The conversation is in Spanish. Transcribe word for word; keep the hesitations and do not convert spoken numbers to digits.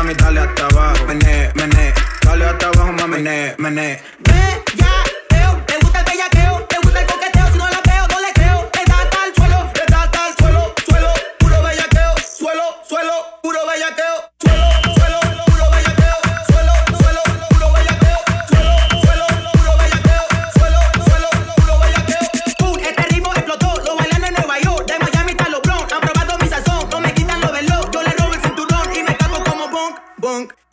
mami, dale hasta abajo. Mené, mené, dale hasta abajo, mami, mené, mené. Bellaqueo, te gusta el bellaqueo, te gusta el coqueteo. Si no la veo, no le creo. Le das al suelo, le das al suelo, suelo, puro bellaqueo. Suelo, suelo, puro bellaqueo. Suelo, suelo, puro bellaqueo. Suelo, suelo, puro bellaqueo. Suelo, suelo, puro bellaqueo. Suelo, suelo, puro bellaqueo. Pum, este ritmo explotó, lo bailan en Nueva York. De Miami hasta los Bronx, han probado mi sazón. No me quitan lo veloz, yo le robo el cinturón y me cago como bonk, bonk.